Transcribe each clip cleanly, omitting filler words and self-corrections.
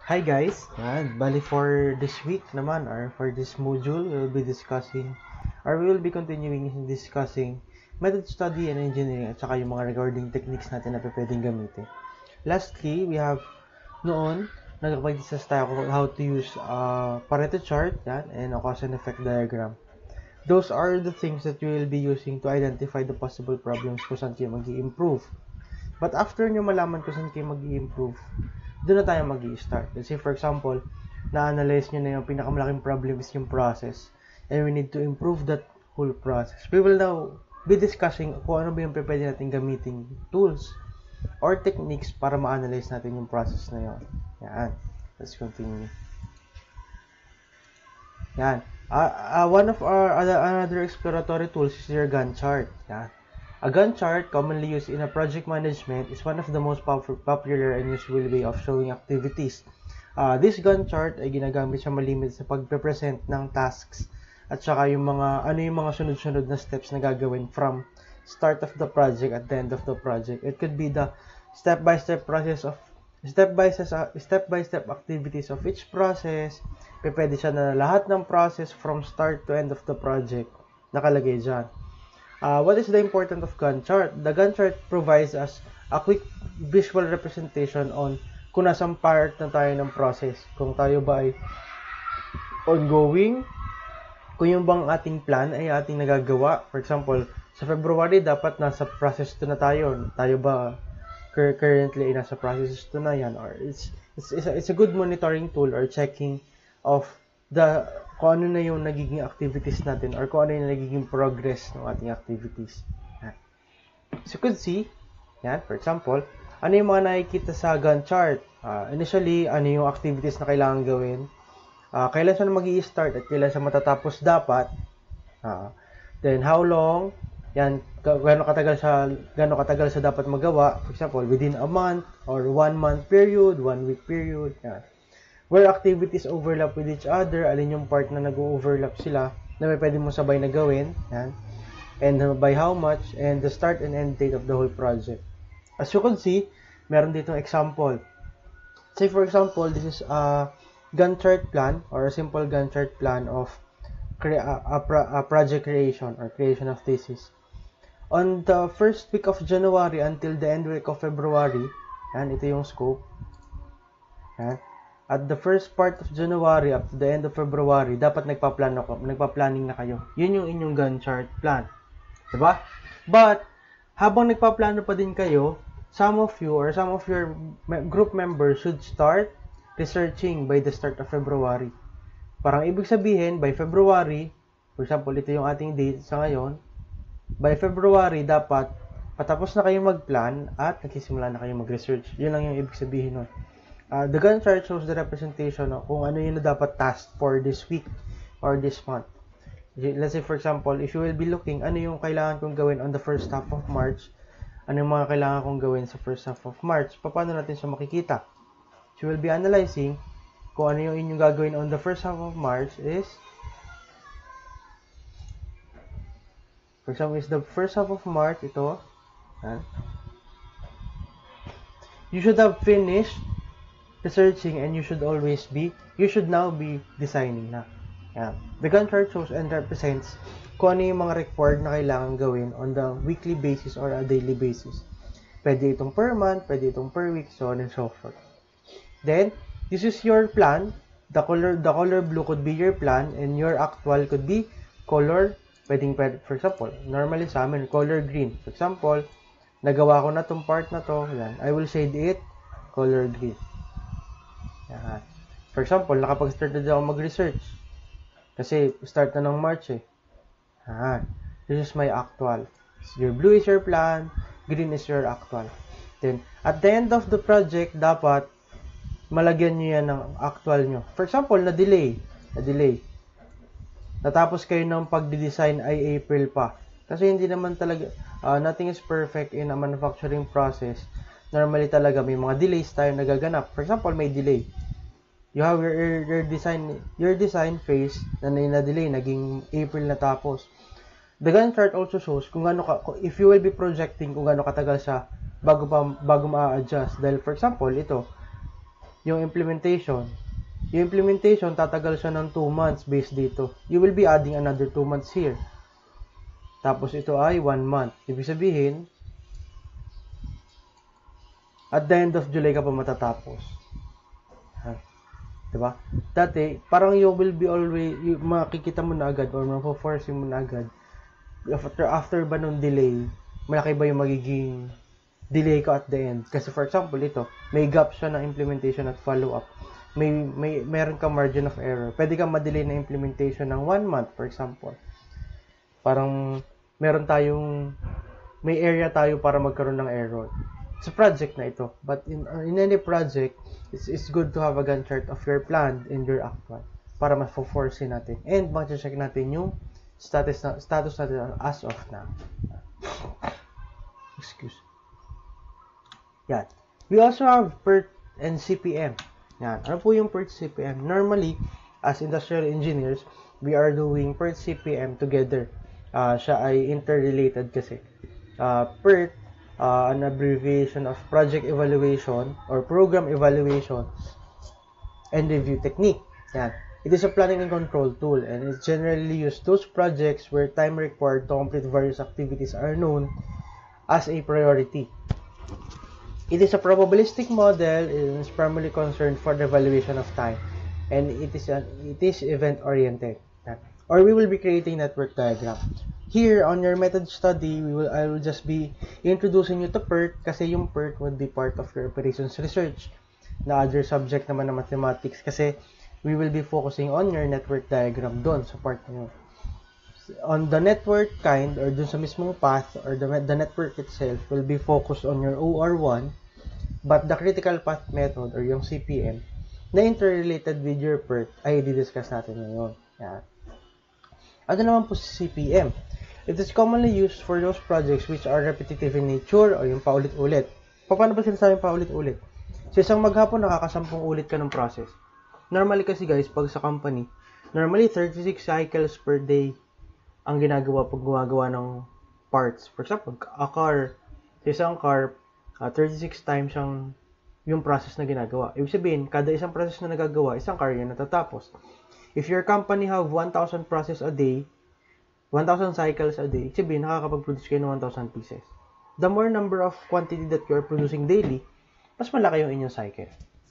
Hi guys! Bali for this week naman or for this module, we will be continuing discussing method study and engineering at saka yung mga regarding techniques natin na pwedeng gamitin. Lastly, we have noon, nagpag-discuss tayo kung how to use Pareto chart and a cause and effect diagram. Those are the things that you will be using to identify the possible problems kung saan kayo mag-i-improve. But after nyo malaman kung saan kayo mag-i-improve, doon na tayo mag-i-start. Let's say, for example, na-analyze nyo na yung pinakamalaking problem is yung process. And we need to improve that whole process. We will now be discussing kung ano ba yung pwede natin gamitin tools or techniques para ma-analyze natin yung process na yun. Yan. Let's continue. Yan. One of our another exploratory tools is your Gantt chart. Yan. A Gantt chart, commonly used in a project management, is one of the most popular and useful way of showing activities. This Gantt chart ay ginagamit siya malimit sa pagpe-present ng tasks at saka yung mga sunod-sunod na steps na gagawin from start of the project at the end of the project. It could be the step-by-step activities of each process. Pwede siya na lahat ng process from start to end of the project nakalagay dyan. What is the importance of Gantt chart? The Gantt chart provides us a quick visual representation on kung nasang part na tayo ng process. Kung tayo ba ay ongoing, kung yung bang ating plan ay ating nagagawa. For example, sa February, dapat nasa process 2 na tayo. Tayo ba currently ay nasa process 2 na yan? Or it's a good monitoring tool or checking of kung ano na yung nagiging activities natin or kung ano yung nagiging progress ng ating activities. So you could see, for example, ano yung mga nakikita sa Gantt chart. Initially, ano yung activities na kailangan gawin. Kailan siya mag-i-start at kailan siya matatapos dapat. Then, how long, gano'ng katagal siya dapat magawa. For example, within a month or 1 month period, 1 week period. Where activities overlap with each other, alin yung part na nag-overlap sila na may pwede mo sabay na gawin, and by how much, and the start and end date of the whole project. As you can see, meron ditong example. Say for example, this is a Gantt chart plan or a simple Gantt chart plan of a project creation or creation of thesis. On the first week of January until the end week of February, ito yung scope. At the first part of January up to the end of February, dapat nagpa-planning na kayo. Yun yung inyong Gantt chart plan. Diba? But, habang nagpa-plano pa din kayo, some of you or some of your group members should start researching by the start of February. Parang ibig sabihin, by February, for example, ito yung ating date sa ngayon, by February, dapat patapos na kayo mag-plan at nagsisimula na kayo mag-research. Yun lang yung ibig sabihin nun. The Gantt chart shows the representation of kung ano yung dapat task for this week or this month. Let's say, for example, if you will be looking, ano yung kailangan kong gawin on the first half of March, ano yung mga kailangan kong gawin sa first half of March, paano natin siya makikita? So, you will be analyzing kung ano yung inyong gagawin on the first half of March is, for example, is the first half of March, ito, you should have finished researching and you should now be designing na. The Gantt chart shows and represents kung ano yung mga required na kailangan gawin on the weekly basis or a daily basis. Pwede itong per month, pwede itong per week, so on and so forth. Then, this is your plan. The color blue could be your plan and your actual could be color, for example, normally sa amin, color green. For example, nagawa ko na tong part na to, I will shade it color green. For example, nakapag-start na ako mag-research. Kasi start na ng March eh. This is my actual. Your blue is your plan, green is your actual. Then, at the end of the project, dapat malagyan nyo yan ng actual nyo. For example, na-delay. Natapos kayo ng pagdi-design ay April pa. Kasi hindi naman talaga, nothing is perfect in a manufacturing process. Normally talaga may mga delays tayo nagaganap. For example, may delay. You have your design phase na na-delay, naging April na tapos. The Gantt chart also shows kung if you will be projecting kung gaano katagal siya bago ma-adjust. Dahil for example, ito, yung implementation. Yung implementation, tatagal siya ng 2 months based dito. You will be adding another 2 months here. Tapos ito ay 1 month. Ibig sabihin, at the end of July ka pa matatapos. Diba? Dati, parang you will be always, makikita mo na agad or mapo-force mo na agad. After ba nung delay, malaki ba yung magiging delay ko at the end? Kasi for example, ito, may gap siya ng implementation at follow-up. Meron ka margin of error. Pwede kang ma-delay na implementation ng 1 month, for example. Parang, may area tayo para magkaroon ng error sa project na ito. But in any project, it's good to have a Gantt chart of your plan and your actual para ma-force natin. And ma-check natin yung status natin as of now. Excuse. Yan. We also have PERT and CPM. Yan. Ano po yung PERT CPM? Normally, as industrial engineers, we are doing PERT CPM together. Siya ay interrelated kasi. PERT, an abbreviation of project evaluation or program evaluation and review technique. Yan. It is a planning and control tool and it's generally used those projects where time required to complete various activities are known as a priority. It is a probabilistic model and is primarily concerned for the evaluation of time, and it is event-oriented. Or we will be creating network diagram. Here on your method study, I will just be introducing you to PERT kasi yung PERT would be part of your operations research. The other subject naman na mathematics kasi we will be focusing on your network diagram doon sa part nyo. On the network kind or dun sa mismong path or the network itself will be focused on your OR1, but the critical path method or yung CPM na interrelated with your PERT ay i-discuss natin ngayon. Yan. Ano naman po si CPM? It is commonly used for those projects which are repetitive in nature o yung paulit-ulit. Paano ba sinasabing paulit-ulit? Sa isang maghapon, nakakasampung ulit ka ng process. Normally kasi guys, pag sa company, normally 36 cycles per day ang ginagawa pag gumagawa ng parts. For example, a car, sa isang car, 36 times yung process na ginagawa. Ibig sabihin, kada isang process na nagagawa, isang car yan natatapos. If your company have 1,000 process a day, 1,000 cycles a day, sabihin, nakakapag-produce kayo ng 1,000 pieces. The more number of quantity that you are producing daily, mas malaki yung inyong cycle.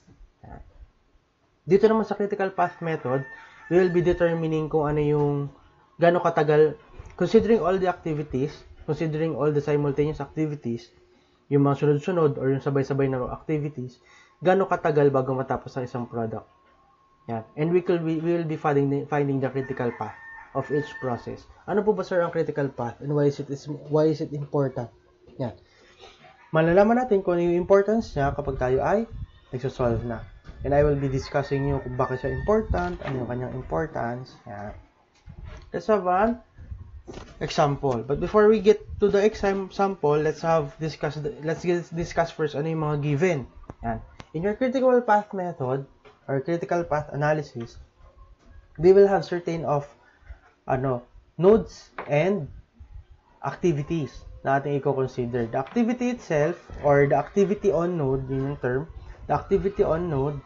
Dito naman sa critical path method, we will be determining kung ano yung gaano katagal, considering all the activities, considering all the simultaneous activities, yung mga sunod-sunod or yung sabay-sabay na activities, gaano katagal bago matapos ang isang product. Yan. And we will be finding the critical path of each process. Ano po ba sir ang critical path and why is it important? Yan. Malalaman natin kung ano yung importance niya kapag tayo ay nagsosolve na. And I will be discussing you kung bakit siya important, ano yung kanyang importance. Yan. Let's have an example. But before we get to the example, let's discuss first ano yung mga given. Yan. In your critical path method or critical path analysis, they will have certain of nodes and activities na ating i-consider. The activity itself or the activity on node, yun yung term. The activity on node,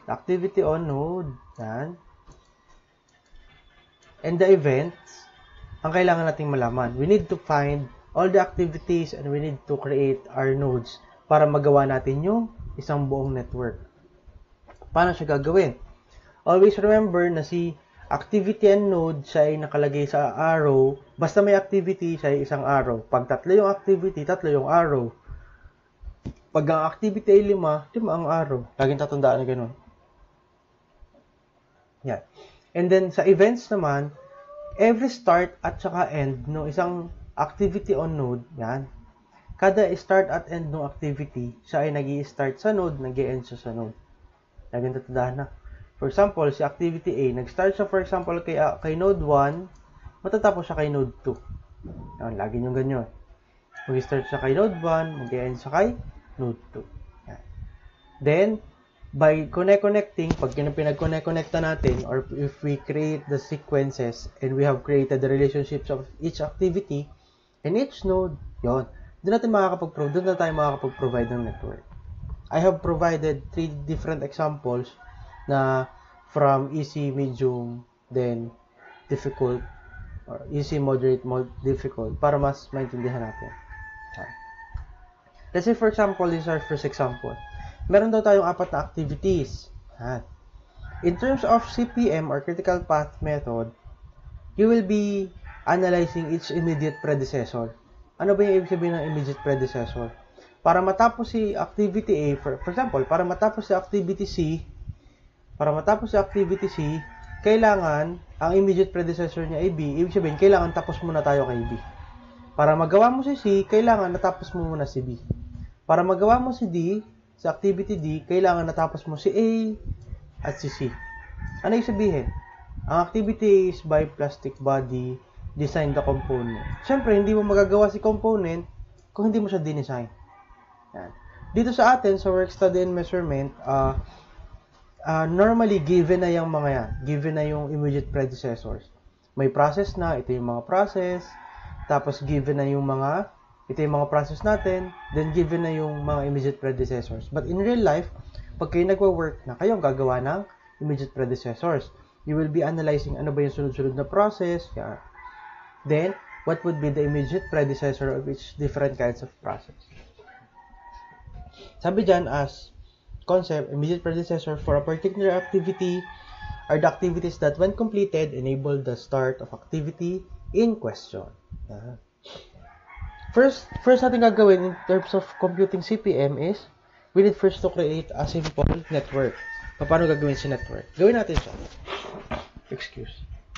yan. And the events, ang kailangan nating malaman. We need to find all the activities and we need to create our nodes para magawa natin yung isang buong network. Paano siya gagawin? Always remember na si activity and node siya ay nakalagay sa arrow. Basta may activity, siya ay isang arrow. Pag tatlo yung activity, tatlo yung arrow. Pag ang activity ay 5 ang arrow. Laging tatandaan na ganun. Yan. And then, sa events naman, every start at saka end ng isang activity on node, yan. Kada start at end ng activity, siya ay nag-i-start sa node, nag-i-end siya sa node. Laging tatandaan na. For example, si activity A, nag-start siya for example kay node 1, matatapos siya kay node 2. Yan, lagi nyo ganyan. Mag-start siya kay node 1, mag-end siya kay node 2. Yan. Then, by connecting, pag pinag-connecta natin, or if we create the sequences and we have created the relationships of each activity and each node, yon, doon na tayo makakapag-provide ng network. I have provided 3 different examples na from easy, medium, then difficult, or easy, moderate, difficult, para mas maintindihan natin. Let's say, for example, this is our first example. Meron daw tayong 4 na activities. In terms of CPM or critical path method, you will be analyzing each immediate predecessor. Ano ba yung ibig sabihin ng immediate predecessor? Para matapos si activity A, for example, para matapos si activity C, kailangan ang immediate predecessor niya ay B. Ibig sabihin, kailangan tapos muna tayo kay B. Para magawa mo si C, kailangan natapos mo muna si B. Para magawa mo si D, sa activity D, kailangan natapos mo si A at si C. Ano ibig sabihin? Ang activity is by plastic body, design the component. Siyempre, hindi mo magagawa si component kung hindi mo siya dinesign. Yan. Dito sa atin, sa work study and measurement, normally, given na yung mga yan. Given na yung immediate predecessors. May process na, ito yung mga process. Tapos, given na yung mga, ito yung mga process natin. Then, given na yung mga immediate predecessors. But in real life, pag kayo nagwa-work na, kayo ang gagawa ng immediate predecessors. You will be analyzing ano ba yung sunod-sunod na process. Yan. Then, what would be the immediate predecessor of each different kinds of process? Sabi dyan as concept, immediate predecessor for a particular activity are the activities that when completed enable the start of activity in question. First natin gagawin in terms of computing CPM is we need first to create a simple network. Paano gagawin si network? Gawin natin siya. Excuse.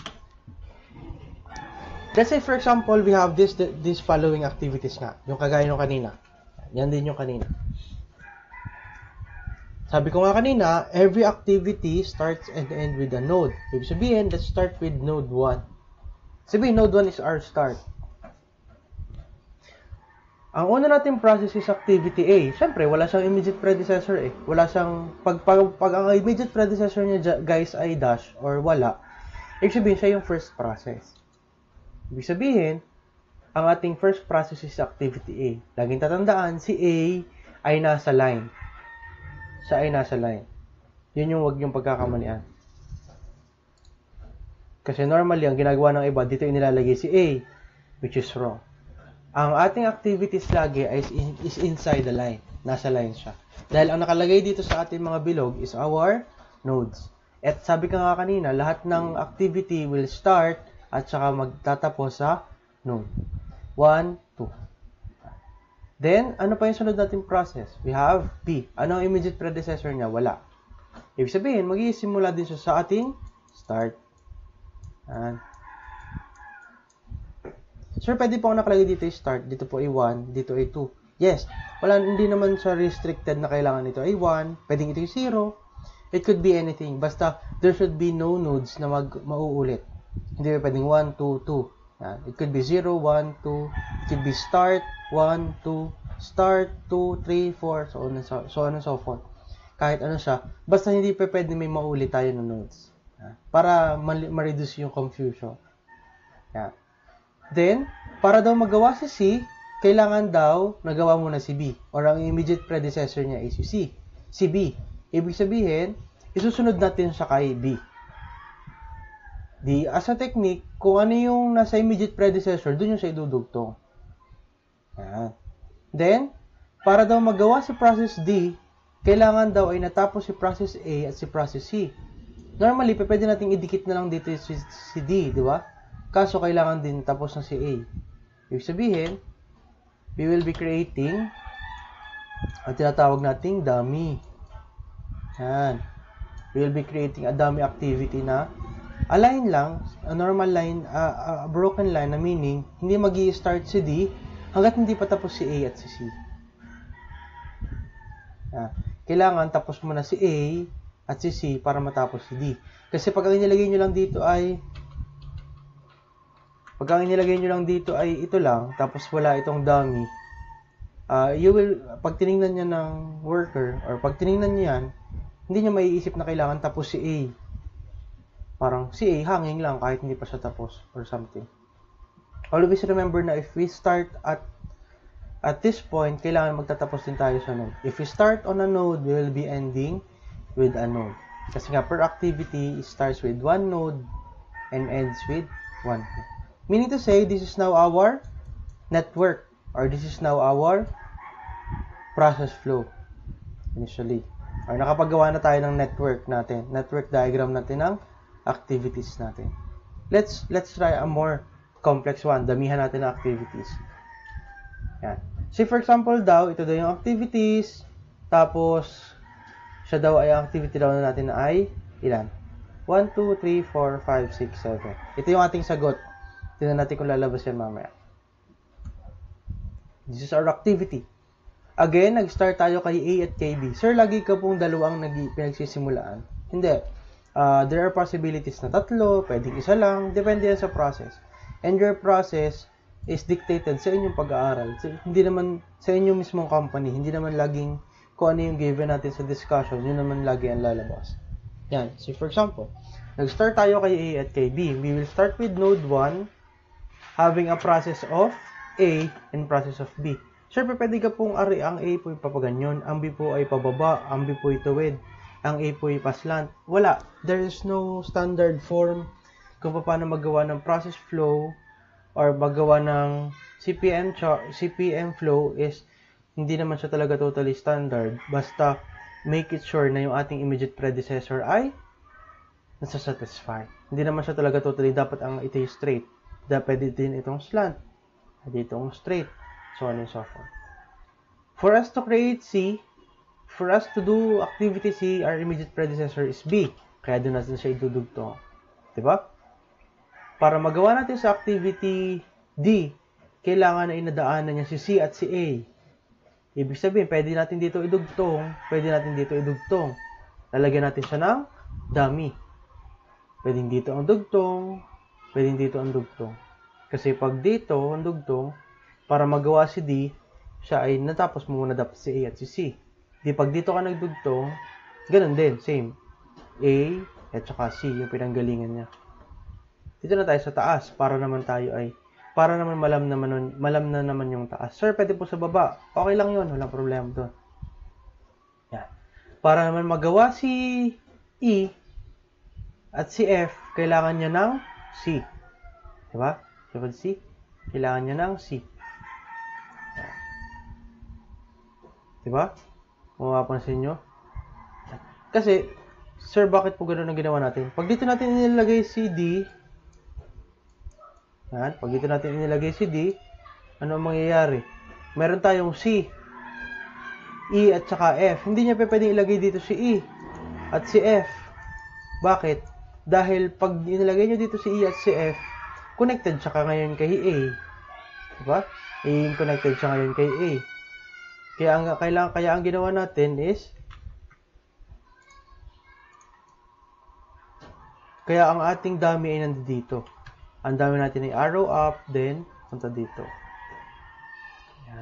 Let's say for example, we have this following activities nga. Yung kagaya nung kanina. Yan din yung kanina. Sabi ko nga kanina, every activity starts and ends with a node. Ibig sabihin, let's start with node 1. Sabihin, node 1 is our start. Ang una natin process is activity A. Siyempre, wala siyang immediate predecessor eh. Wala siyang, pag ang immediate predecessor niya, guys, ay dash or wala, ibig sabihin, siya yung first process. Ibig sabihin, ang ating first process is activity A. Laging tatandaan, si A ay nasa line. Siya ay nasa line. Yun yung wag yung pagkakamalian. Kasi normally, ang ginagawa ng iba, dito inilalagay si A, which is wrong. Ang ating activities lagi is inside the line. Nasa line siya. Dahil ang nakalagay dito sa ating mga bilog is our nodes. At sabi ka nga kanina, lahat ng activity will start at saka magtatapos sa node. 1, 2. Then, ano pa yung sunod nating process? We have B. Ano ang immediate predecessor niya? Wala. Ibig sabihin, mag-iisimula din siya sa ating start. Sir, pwede po ako nakalagay dito yung start. Dito po ay 1, dito ay 2. Yes. Hindi naman siya restricted na kailangan ito ay 1. Pwedeng ito yung 0. It could be anything. Basta, there should be no nodes na mauulit. Hindi ba pwedeng 1, 2, 2. It could be 0, 1, 2. It could be start, 1, 2, start, 2, 3, 4, so on and so forth. Kahit ano siya, basta hindi pa pwede may maulit tayo ng nodes. Para ma-reduce yung confusion. Then, para daw magawa si C, kailangan daw nagawa muna si B. Or ang immediate predecessor niya ay si B. Ibig sabihin, isusunod natin siya kay B. As a technique, kung ano yung nasa immediate predecessor, dun yung siya idudugtong. Then, para daw magawa si process D, kailangan daw ay natapos si process A at si process C. Normally, pwede nating idikit na lang dito si D, di ba? Kaso, kailangan din tapos na si A. Ibig sabihin, we will be creating ang tinatawag nating dummy. We will be creating a dummy activity na a line lang, a normal line, a broken line na meaning, hindi magi-start si D hanggat hindi pa tapos si A at si C. Kailangan tapos muna si A at si C para matapos si D. Kasi pag ang inilagay nyo lang dito ay ito lang, tapos wala itong dummy, pag tinignan niya ng worker, or pag tinignan niya yan, hindi niya maiisip na kailangan tapos si A. Parang si A, hanging lang kahit hindi pa siya tapos or something. Always remember na if we start at at this point, kailangan magtatapos din tayo sa node. If we start on a node, we will be ending with a node. Kasi nga, per activity, it starts with one node and ends with one node. Meaning to say, this is now our network, or this is now our process flow initially. Or nakapagawa na tayo ng network natin, network diagram natin ng activities natin. Let's try a more complex one. Damihan natin ng activities. Yan. Say for example daw, ito daw yung activities, tapos siya daw ay activity daw natin na ay ilan? 1, 2, 3, 4, 5, 6, 7. Ito yung ating sagot. Tingnan natin kung lalabas yan mamaya. This is our activity. Again, nag-start tayo kay A at kay B. Sir, lagi ka pong dalawang pinagsisimulaan. Hindi. There are possibilities na tatlo, pwedeng isa lang, depende yan sa process. And your process is dictated sa inyong pag-aaral. Hindi naman sa inyong mismong company, hindi naman laging kung ano yung given natin sa discussion, yun naman lagi ang lalabas. Yan. So, for example, nag-start tayo kay A at kay B. We will start with node 1, having a process of A and process of B. Siyempre, pwede ka pong ang A po ay papaganyon, ang B po ay pababa, ang B po ay tuwid, ang A po ay paslant. Wala. There is no standard form kung paano magawa ng process flow or magawa ng CPM flow is hindi naman siya talaga totally standard. Basta make it sure na yung ating immediate predecessor ay nasa-satisfy. Hindi naman siya talaga totally dapat ang ito yung straight. Pwede din itong slant, pwede itong straight, so on and so forth. For us to create C, for us to do activity C, our immediate predecessor is B. Kaya doon natin siya idudugtong. Diba? Para magawa natin sa activity D, kailangan na inadaanan niya si C at si A. Ibig sabihin, pwede natin dito idugtong, pwede natin dito idugtong. Lalagyan natin siya ng dummy. Pwedeng dito ang dugtong, pwedeng dito ang dugtong. Kasi pag dito ang dugtong, para magawa si D, siya ay natapos mo muna dapat si A at si C. Di pag dito ka nagdugtong, ganun din, same. A at saka C, yung pinanggalingan niya. Dito na tayo sa taas, para naman malam na naman yung taas. Sir, pwede po sa baba. Okay lang yun, walang problema doon. Yan. Para naman magawa si E at si F, kailangan niya ng C. Diba? Diba C? Kailangan niya ng C. Diba? Kung mapapansin nyo. Kasi, sir, bakit po gano'n ang ginawa natin? Pag dito natin inilagay si D, yan, pag dito natin inilagay si D, ano ang mangyayari? Meron tayong C, E at saka F. Hindi niya pwedeng ilagay dito si E at si F. Bakit? Dahil pag inilagay nyo dito si E at si F, connected siya ngayon kay A. Diba? Connected siya ngayon kay A. Kaya ang ginawa natin is, kaya ang ating dummy ay nandito. Ang dami natin ay arrow up, then punta dito. Yan.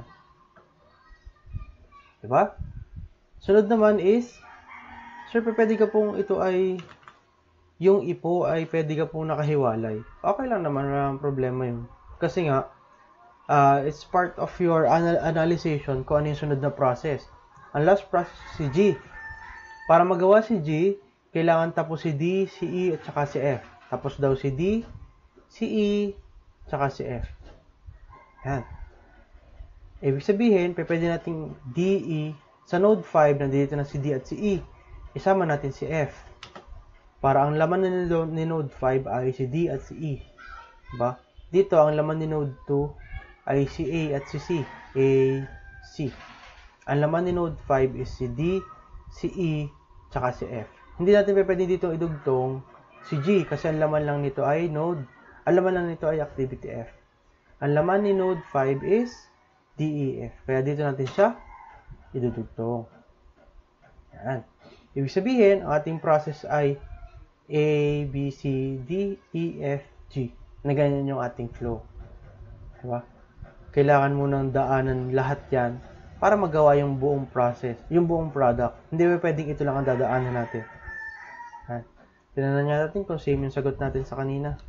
Diba? Sunod naman is, sir, pwede ka pong ito ay, yung ipo ay pwede ka pong nakahiwalay. Okay lang naman, walang problema yun. Kasi nga, it's part of your analyzation kung ano yung sunod na process. Ang last process si G. Para magawa si G, kailangan tapos si D, si E, at saka si F. Tapos daw si D, si E, saka si F. Yan. Ibig sabihin, pwede natin D, E, sa node 5, nandito na si D at si E. Isama natin si F. Para ang laman ni node 5 ay si D at si E. Diba? Dito, ang laman ni node 2 ay si A at si C. A, C. Ang laman ni node 5 is si D, si E, tsaka si F. Hindi natin pwede dito idugtong si G kasi ang laman lang nito ay activity F. Ang laman ni node 5 is D, E, F. Kaya dito natin siya idudugtong. Yan. Ibig sabihin, ang ating process ay A, B, C, D, E, F, G. Na ganyan yung ating flow. Diba? Kailangan mo nang daanan lahat yan para magawa yung buong process, yung buong product. Hindi ba pwedeng ito lang ang dadaanan natin? Tinanan natin kung same yung sagot natin sa kanina.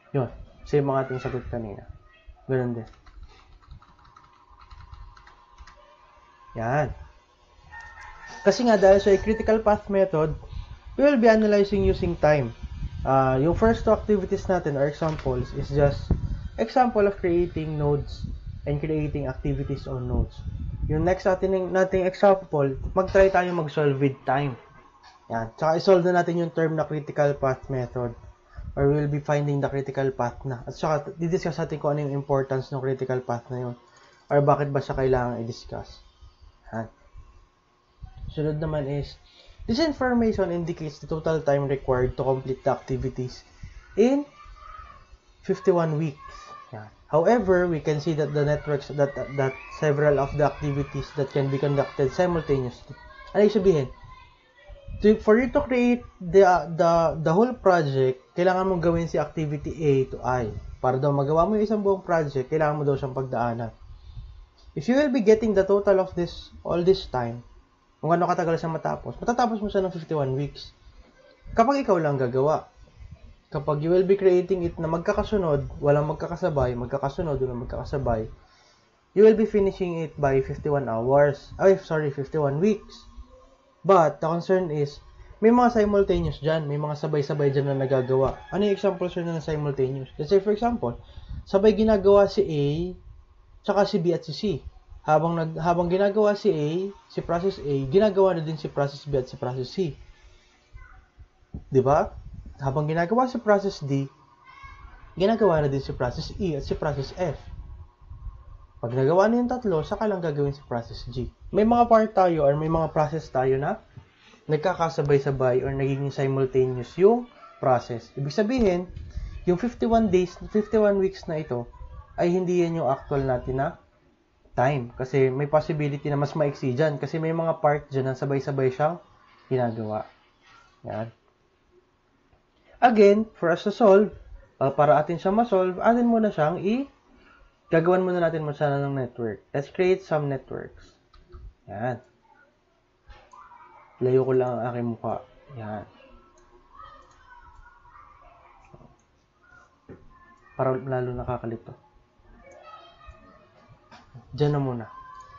Yun. Same ang ating sagot kanina. Ganun din. Yan. Kasi nga dahil sa critical path method, we will be analyzing using time. Yung first two activities natin or examples is just example of creating nodes and creating activities on nodes. Yung next nating example, mag-try tayo mag-solve with time. Yan. Tsaka isolve na natin yung term na critical path method or we'll be finding the critical path na. At saka, didiscuss natin kung ano yung importance ng critical path na yun or bakit ba siya kailangan i-discuss. Yan. Sunod naman is, this information indicates the total time required to complete the activities in 51 weeks. Yan. However, we can see that the networks that several of the activities that can be conducted simultaneously. Ano yung sabihin? For you to create the whole project, kailangan mong gawin si activity A to I. Para daw magawa mo yung isang buong project, kailangan mo daw siyang pagdaanan. If you will be getting the total of all this time, kung ano katagal siya matatapos mo siya ng 51 weeks. Kapag ikaw lang gagawa, kapag you will be creating it na magkakasunod, walang magkakasabay, walang magkakasabay, you will be finishing it by 51 weeks. But, the concern is, may mga simultaneous dyan, may mga sabay-sabay dyan na nagagawa. Ano yung example sir na simultaneous? Let's say, for example, sabay ginagawa si A, tsaka si B at si C. Habang ginagawa si A, si process A, ginagawa na din si process B at si process C. 'Di ba? Habang ginagawa si process D, ginagawa na din si process E at si process F. Pag nagawa na yung tatlo, saka lang gagawin si process G. May mga part tayo or may mga process tayo na nagkakasabay-sabay or nagiging simultaneous yung process. Ibig sabihin, yung 51 weeks na ito ay hindi yan yung actual natin na time. Kasi may possibility na mas maiksi dyan. Kasi may mga part dyan na sabay-sabay siyang ginagawa. Yan. Again, for us to solve, para atin siyang ma-solve, atin muna siyang gagawan muna natin sana ng network. Let's create some networks. Yan. Layo ko lang ang aking mukha. Yan. Para lalo nakakalito. Diyan na muna.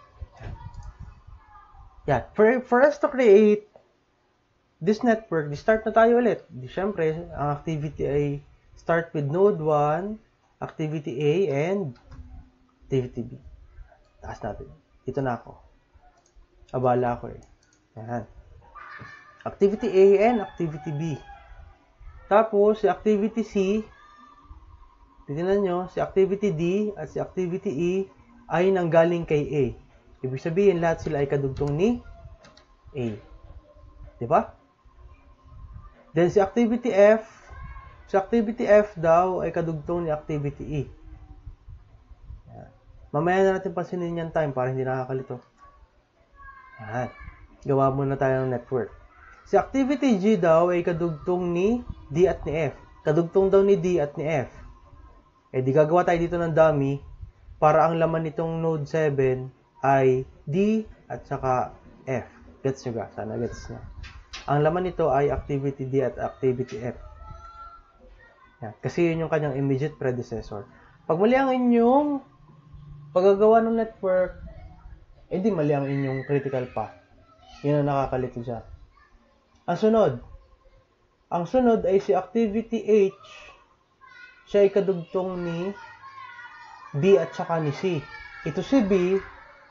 Yan. For us to create this network, start na tayo ulit. Siyempre, ang activity ay start with node 1, activity A, and activity B. Taas natin. Dito na ako. Abala ako eh. Yan. Activity A and activity B. Tapos, si activity C, titignan nyo, si activity D at si activity E ay nanggaling kay A. Ibig sabihin, lahat sila ay kadugtong ni A. Diba? Then, si activity F daw ay kadugtong ni activity E. Yan. Mamaya na natin pansinin yung time para hindi nakakalito. Yan. Gawa muna tayo ng network. Si activity G daw ay kadugtong ni D at ni F. Kadugtong daw ni D at ni F. Eh, di gagawa tayo dito ng dummy para ang laman nitong node 7 ay D at saka F. Gets nyo ga? Sana gets nyo. Ang laman nito ay activity D at activity F. Yan. Kasi yun yung kanyang immediate predecessor. Pag mali ang inyong paggagawa ng network, hindi mali ang inyong critical path. Yun ang nakakalito dyan. Ang sunod ay si activity H. Siya ay kadugtong ni B at saka ni C. Ito si B,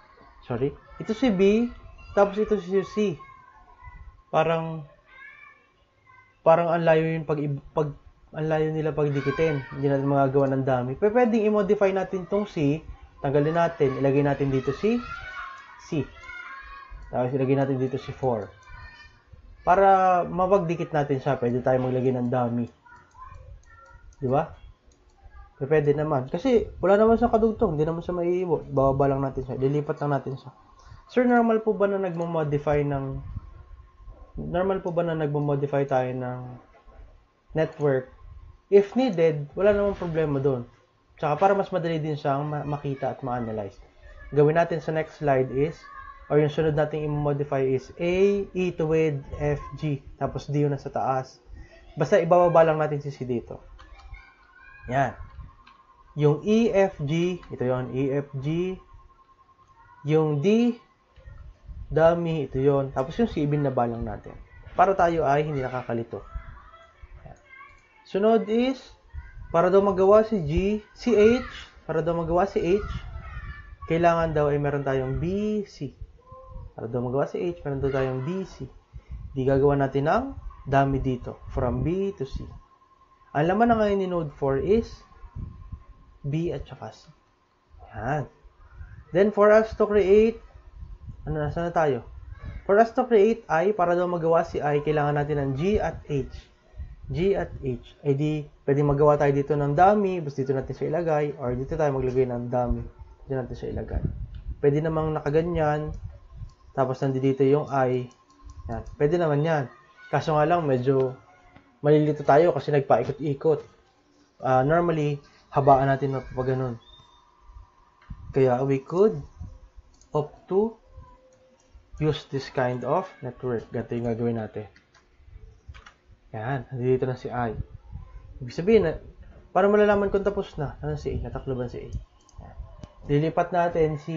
tapos ito si C. Parang ang layo yun ang layo nila pagdikitin. Hindi natin magagawa ng dami. Pero pwedeng i-modify natin tong C, tanggalin natin, ilagay natin dito si C. Tapos ilagay natin dito si 4. Para mapagdikit natin siya, pwede tayo maglagay ng dummy. Di ba? Pwede naman. Kasi wala naman sa kadugtong, hindi naman siya maiibo. Bababa lang natin siya, lilipat lang natin siya. Sir, normal po ba na nagmo-modify tayo ng network? If needed, wala namang problema doon. Tsaka para mas madali din siyang makita at ma-analyze. Gawin natin sa next slide is, or yung sunod natin i-modify is A, E to with F, G. Tapos D yun na sa taas. Basta ibababa lang natin si C dito. Yan. Yung EFG, ito yon EFG. Yung D, dummy, ito yon. Tapos yung C, binaba lang natin. Para tayo ay hindi nakakalito. Yan. Sunod is, para daw magawa si H, para daw magawa si H, kailangan daw ay meron tayong BC. Para daw magawa si H, meron daw tayong BC. Di gagawa natin ng dummy dito, from B to C. Ang laman na ngayon ni node 4 is B at saka C. Yan. Then, for us to create, nasa na tayo? For us to create I, para daw magawa si I, kailangan natin ng G at H. G at H. Ay di, pwede magawa tayo dito ng dummy, basta dito natin siya ilagay, or dito tayo maglagay ng dummy, dito natin siya ilagay. Pwede namang nakaganyan, tapos nandito yung I. Yan. Pwede naman yan. Kaso nga lang, medyo malilito tayo kasi nagpaikot-ikot. Normally, habaan natin mapapaganon. Kaya we could opt to use this kind of network. Ganito yung gagawin natin. Yan, nandito na si I. Ibig sabihin, para malalaman kung tapos na, ano si A? Nataklo ba si A? Yan. Nilipat natin si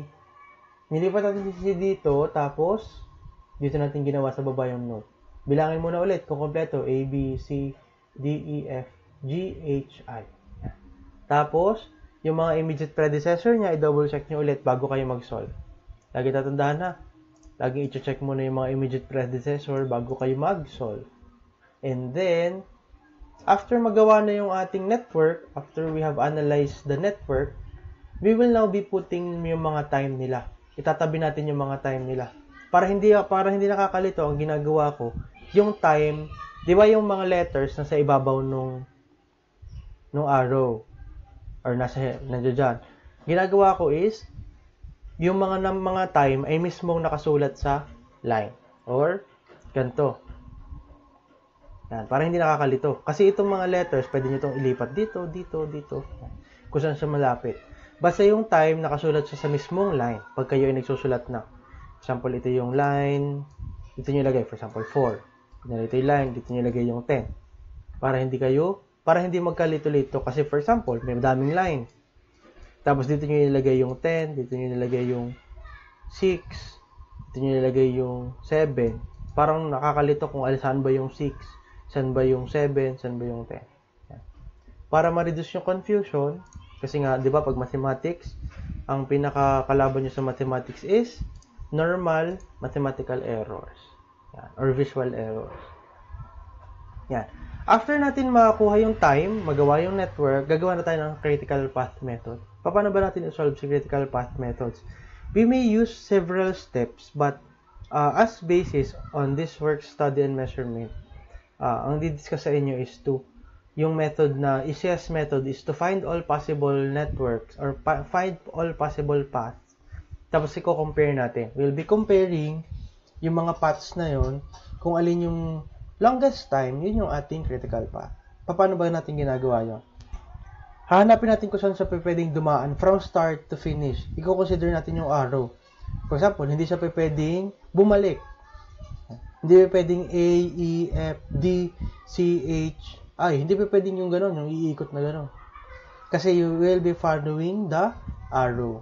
C dito, tapos dito natin ginawa sa baba yung node. Bilangin muna ulit kung kompleto. A, B, C, D, E, F, G, H, I. Yan. Tapos, yung mga immediate predecessor niya, i-double check nyo ulit bago kayo mag-solve. Lagi tatandaan na. Lagi i-check muna yung mga immediate predecessor bago kayo mag-solve. And then, after magawa na yung ating network, after we have analyzed the network, we will now be putting yung mga time nila. Itatabi natin yung mga time nila. Para hindi nakakalito, ang ginagawa ko, yung time, di ba yung mga letters nasa ibabaw nung arrow, or nandiyan dyan. Ginagawa ko is, yung mga time ay mismong nakasulat sa line. Or, ganito. Yan, para hindi nakakalito. Kasi itong mga letters, pwede nyo itong ilipat dito, dito, dito. Kung saan siya malapit. Basta yung time, nakasulat siya sa mismong line. Pag kayo ay nagsusulat na. For example, ito yung line, dito nyo ilagay. For example, 4. Ito yung line, dito nyo ilagay yung 10. Para hindi magkalito-lito. Kasi for example, may daming line. Tapos dito nyo ilagay yung 10, dito nyo ilagay yung 6, dito nyo ilagay yung 7. Parang nakakalito kung saan ba yung 6, saan ba yung 7, saan ba yung 10. Yan. Para ma-reduce yung confusion, kasi nga, di ba, pag mathematics, ang pinakakalaban nyo sa mathematics is normal mathematical errors. Yan. Or visual errors. Yan. After natin makakuha yung time, magawa yung network, gagawa na tayo ng critical path method. Paano ba natin i-solve si critical path methods? We may use several steps, but as basis on this work, study, and measurement, ang didiscuss sa inyo is yung method na ECS method is to find all possible networks or find all possible paths. Tapos i-compare natin. We'll be comparing yung mga paths na yon, kung alin yung longest time, yun yung ating critical path. Paano ba natin ginagawa yun? Hahanapin natin kung saan siya pwedeng dumaan from start to finish. I-consider natin yung arrow. For example, hindi siya pwedeng bumalik. Hindi pwedeng A, E, F, D, C, H, I. Hindi pwedeng yung gano'n, yung iikot na gano'n. Kasi you will be following the arrow.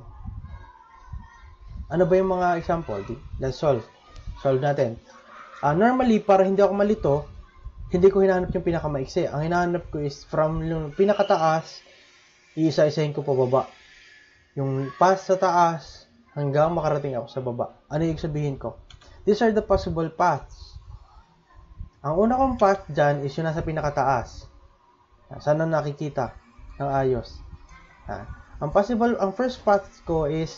Ano ba yung mga example? Let's solve. Solve natin. Normally, para hindi ako malito, hindi ko hinahanap yung pinakamaiksi. Ang hinahanap ko is from yung pinakataas, iisa-isahin ko pababa. Yung path sa taas, hanggang makarating ako sa baba. Ano yung sabihin ko? These are the possible paths. Ang una kong path dyan is yung nasa pinakataas. Sana nakikita ng ayos. Ang first path ko is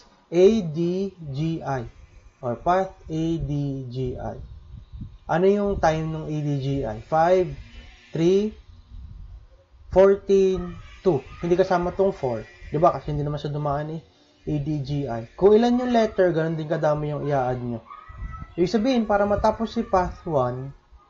ADGI or path ADGI. Ano yung time ng ADGI? 5, 3, 14, 2. Hindi kasama tong 4. Diba? Kasi hindi naman siya dumaan ADGI. Kung ilan yung letter, ganun din kadami yung i-add nyo. Ibig sabihin, para matapos si path 1,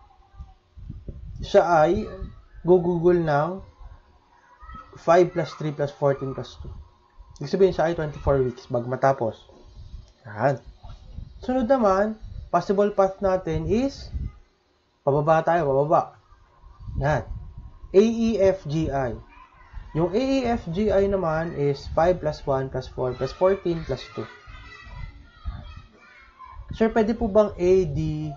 siya ay gugugol ng 5 plus 3 plus 14 plus 2. Ibig sabihin, siya ay 24 weeks bago matapos. Yan. Sunod naman, possible path natin is pababa tayo, pababa. Yan. AEFGI. Yung AEFGI naman is 5 plus 1 plus 4 plus 14 plus 2. Sir, pwede po bang A,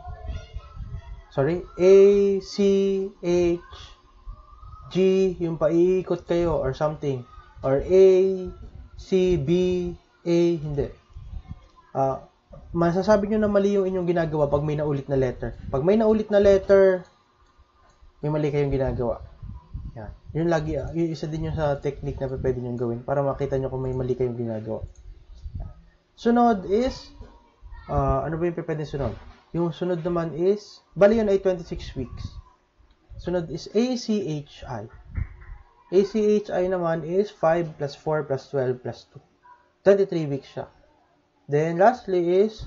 C, H, G, yung paiikot kayo or something? Or A, C, B, A, hindi. Masasabi nyo na mali yung inyong ginagawa pag may naulit na letter. Pag may naulit na letter, may mali kayong ginagawa. Yan. Yun lagi, yung isa din yung sa technique na pwede nyo gawin para makita nyo kung may mali kayong ginagawa. Sunod is, ano ba yung pwede sunod? Yung sunod naman is, bali yun ay 26 weeks. Sunod is ACHI. ACHI naman is 5 plus 4 plus 12 plus 2. 23 weeks siya. Then, lastly is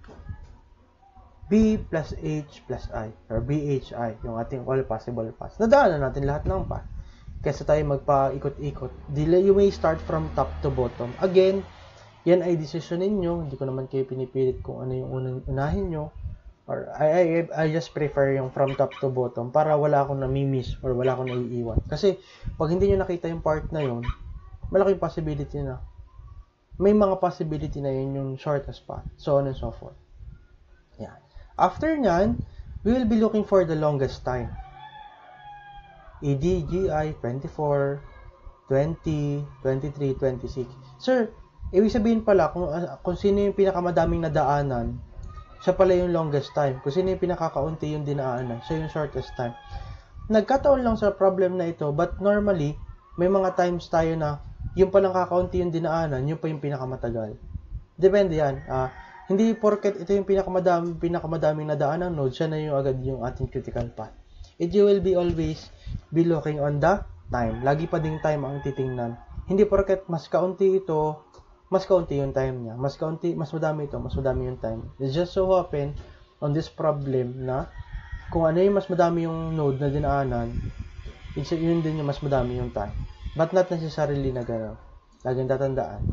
B plus H plus I, or BHI, yung ating all possible paths. Nadaanan natin lahat ng path. Kesa tayo magpa-ikot-ikot. You may start from top to bottom. Again, yan ay decision ninyo. Hindi ko naman kayo pinipilit kung ano yung unahin nyo. Or I just prefer yung from top to bottom para wala akong nami-miss or wala akong naiiwan. Kasi, pag hindi nyo nakita yung part na yun, malaking possibility na may mga possibility na yun yung shortest path, so on and so forth. Yeah. After nyan, we will be looking for the longest time. EDGI, 24, 20, 23, 26. Sir, ibig sabihin pala, kung sino yung pinakamadaming nadaanan, siya pala yung longest time. Kung sino yung pinakakaunti yung dinaanan, siya yung shortest time. Nagkataon lang sa problem na ito, but normally, may mga times tayo na yung palang kakaunti yung dinaanan, yung pa yung pinakamatagal. Depende yan. Hindi porket ito yung pinakamadaming nadaanan node, siya na yung agad yung ating critical path. It will be always be looking on the time. Lagi pa ding time ang titingnan. Hindi porket mas kaunti ito, mas kaunti yung time niya. Mas madami ito, mas madami yung time. It's just so happen on this problem na kung ano yung mas madami yung node na dinaanan, yun din yung mas madami yung time. But not necessarily na gano'n. Laging tatandaan.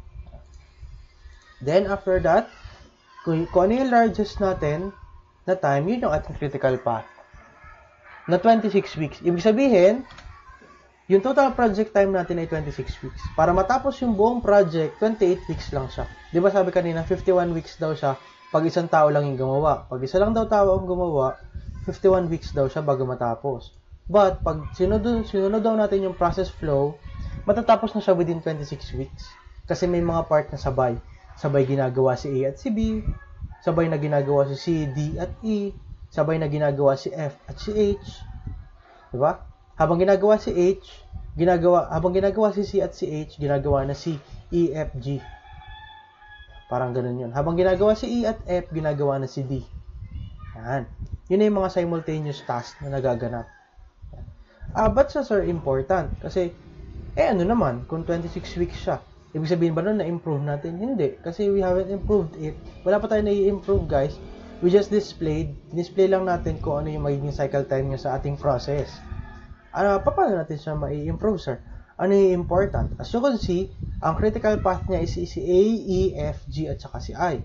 Then, after that, kung ano yung largest natin na time, yun yung ating critical path. Na 26 weeks. Ibig sabihin, yung total project time natin ay 26 weeks. Para matapos yung buong project, 28 weeks lang siya. Di ba sabi kanina, 51 weeks daw siya pag isang tao lang yung gumawa. Pag isa lang daw tao ang gumawa, 51 weeks daw siya bago matapos. But, pag sinunod daw natin yung process flow, matatapos na siya within 26 weeks. Kasi may mga part na sabay. Sabay ginagawa si A at si B, sabay na ginagawa si C, D at E, sabay na ginagawa si F at si H. Diba? Habang ginagawa si C at si H, ginagawa na si E, F, G. Parang ganun yun. Habang ginagawa si E at F, ginagawa na si D. Yan. Yun na yung mga simultaneous tasks na nagaganap. But sa sir, important. Kasi, ano naman, kung 26 weeks siya, ibig sabihin ba nun na-improve natin? Hindi. Kasi we haven't improved it. Wala pa tayo na-i-improve, guys. We just display lang natin kung ano yung magiging cycle time niya sa ating process. Paano natin siya ma-i-improve, sir? Ano yung important? As you can see, ang critical path niya is si A, E, F, G, at saka si I.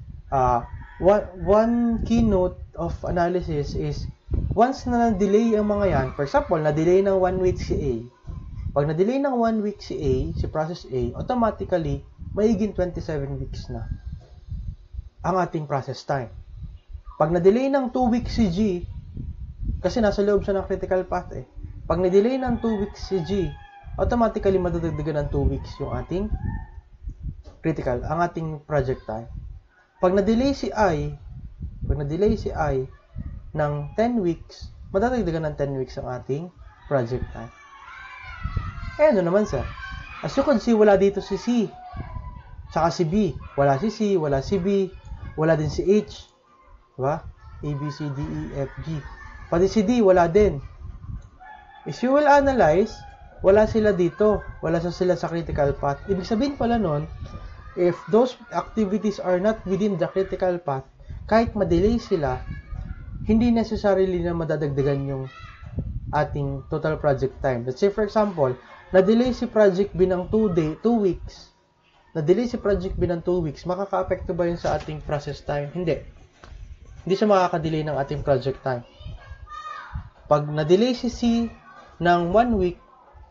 One keynote of analysis is once na na-delay ang mga yan, for example, na-delay ng 1 week si A, pag na-delay ng 1 week si A, si process A, automatically, maiging 27 weeks na ang ating process time. Pag na-delay ng 2 weeks si G, kasi nasa loob siya ng critical path pag na-delay ng 2 weeks si G, automatically madadagdagan ng 2 weeks yung ating ang ating project time. Pag na-delay si I ng 10 weeks, madadagdagan ng 10 weeks ang ating project time. Ano naman, sir? As you can see, wala dito si C. Tsaka si B. Wala si C, wala si B, wala din si H. Diba? A, B, C, D, E, F, G. Pati si D, wala din. If you will analyze, wala sila dito. Wala sila sa critical path. Ibig sabihin pala nun, if those activities are not within the critical path, kahit ma-delay sila, hindi necessarily na madadagdagan yung ating total project time. Let's say, for example, na-delay si project B ng 2 weeks. Na-delay si project B ng 2 weeks, makaka-apekto ba yun sa ating process time? Hindi. Hindi siya makaka-delay ng ating project time. Pag na-delay si C ng 1 week,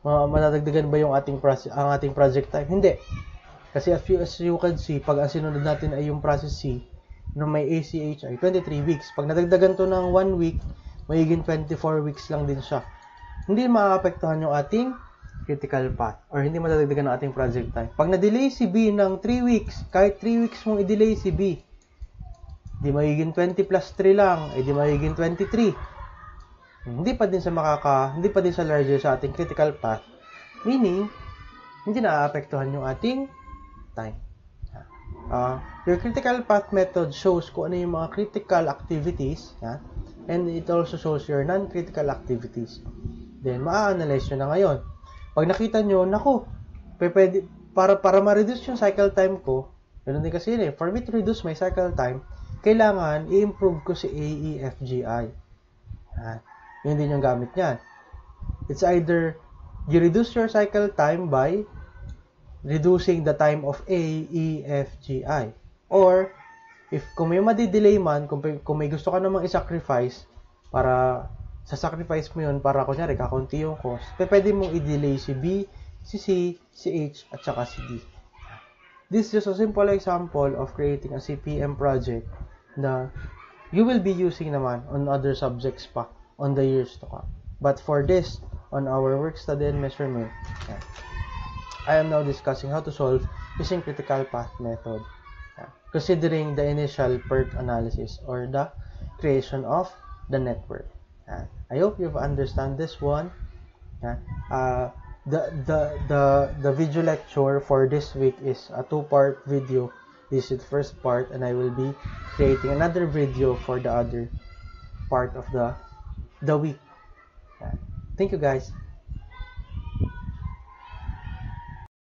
Madadagdagan ba yung ang ating project time? Hindi. Kasi as you can see, pag ang sinunod natin ay yung process C, na may ACH ay 23 weeks. Pag nadagdagan to ng 1 week, magiging 24 weeks lang din siya. Hindi maapektuhan yung ating critical path or hindi madadagdagan ng ating project time. Pag na-delay si B ng 3 weeks, kahit 3 weeks mong i-delay si B, di magiging 20 plus 3 lang, di magiging 23. Hindi pa din sa larger sa ating critical path. Meaning, hindi naaapektuhan yung ating time. Your critical path method shows kung ano yung mga critical activities, and it also shows your non-critical activities. Then, maa-analyze nyo na ngayon. Pag nakita nyo, pwede, para ma-reduce yung cycle time ko, ganun din kasi for me to reduce my cycle time, kailangan i-improve ko si AEFGI. Yun din yung gamit niyan. It's either you reduce your cycle time by reducing the time of AEFGI. Or, kung may madidelay man, kung may gusto ka namang i-sacrifice, sa sacrifice mo yun, para kunyari, kakunti yung cost, pwede mong i-delay si B, si C, si H, at saka si D. This is just a simple example of creating a CPM project na you will be using naman on other subjects pa on the years to come. But for this, on our work study and measurement, I am now discussing how to solve using critical path method, considering the initial PERT analysis or the creation of the network. I hope you've understand this one. The video lecture for this week is a 2-part video. This is the first part, and I will be creating another video for the other part of the week. Thank you, guys.